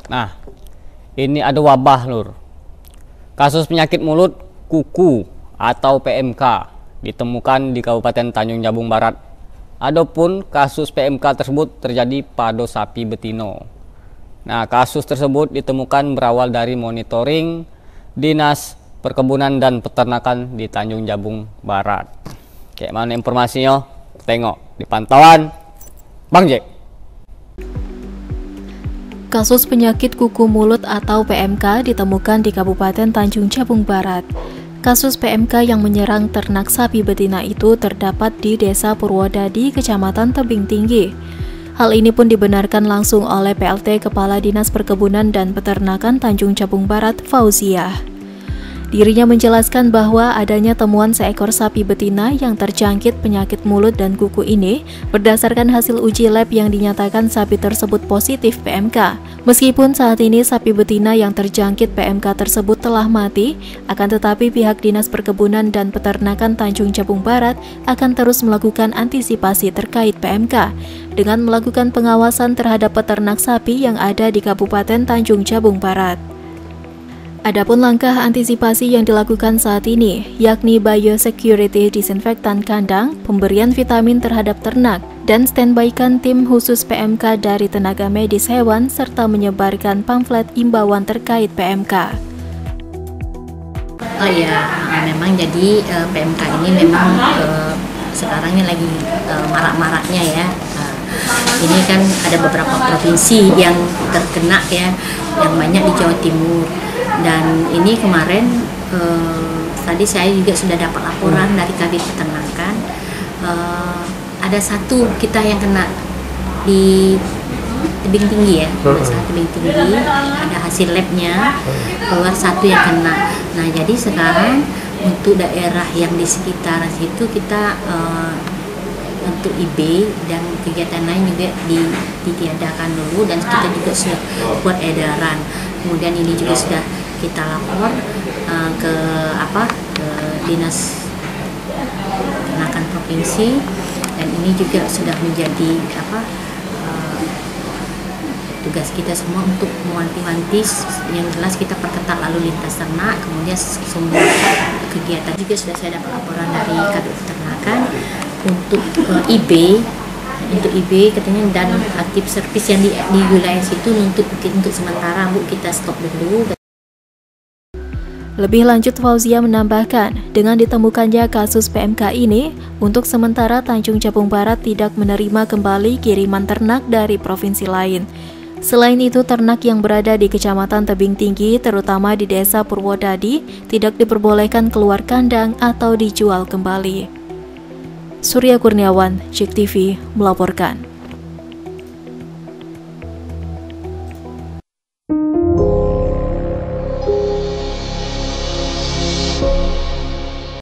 Nah, ini ada wabah lur. Kasus penyakit mulut kuku atau PMK ditemukan di Kabupaten Tanjung Jabung Barat. Adapun kasus PMK tersebut terjadi pada sapi betino. Nah, kasus tersebut ditemukan berawal dari monitoring Dinas Perkebunan dan Peternakan di Tanjung Jabung Barat. Kayak mana informasinya? Tengok di pantauan Bang Jack. Kasus penyakit kuku mulut atau PMK ditemukan di Kabupaten Tanjung Jabung Barat. Kasus PMK yang menyerang ternak sapi betina itu terdapat di Desa Purwodadi, Kecamatan Tebing Tinggi. Hal ini pun dibenarkan langsung oleh PLT Kepala Dinas Perkebunan dan Peternakan Tanjung Jabung Barat, Fauziah. Dirinya menjelaskan bahwa adanya temuan seekor sapi betina yang terjangkit penyakit mulut dan kuku ini berdasarkan hasil uji lab yang dinyatakan sapi tersebut positif PMK. Meskipun saat ini sapi betina yang terjangkit PMK tersebut telah mati, akan tetapi pihak Dinas Perkebunan dan Peternakan Tanjung Jabung Barat akan terus melakukan antisipasi terkait PMK dengan melakukan pengawasan terhadap peternak sapi yang ada di Kabupaten Tanjung Jabung Barat. Adapun langkah antisipasi yang dilakukan saat ini, yakni biosecurity disinfektan kandang, pemberian vitamin terhadap ternak, dan standby-kan tim khusus PMK dari tenaga medis hewan, serta menyebarkan pamflet imbauan terkait PMK. Oh iya, memang jadi PMK ini memang sekarang ini lagi marak-maraknya ya. Ini kan ada beberapa provinsi yang terkena ya, yang banyak di Jawa Timur. Dan ini kemarin tadi saya juga sudah dapat laporan dari Kabid Peternakan, ada satu kita yang kena di Tebing Tinggi ya, Tebing Tinggi, ada hasil labnya keluar satu yang kena. Nah jadi sekarang untuk daerah yang di sekitar situ kita untuk IB dan kegiatan lain juga ditiadakan dulu, dan kita juga sudah buat edaran. Kemudian ini juga sudah kita lapor ke Dinas Peternakan Provinsi, dan ini juga sudah menjadi tugas kita semua untuk mewanti-wanti. Yang jelas kita perketat lalu lintas ternak, kemudian semua kegiatan juga sudah saya dapat laporan dari Kabid Peternakan untuk IB katanya, dan aktif servis yang di wilayah situ untuk sementara Bu kita stop dulu. Lebih lanjut, Fauziah menambahkan, dengan ditemukannya kasus PMK ini, untuk sementara Tanjung Jabung Barat tidak menerima kembali kiriman ternak dari provinsi lain. Selain itu, ternak yang berada di Kecamatan Tebing Tinggi, terutama di Desa Purwodadi, tidak diperbolehkan keluar kandang atau dijual kembali. Surya Kurniawan, JEK TV, melaporkan.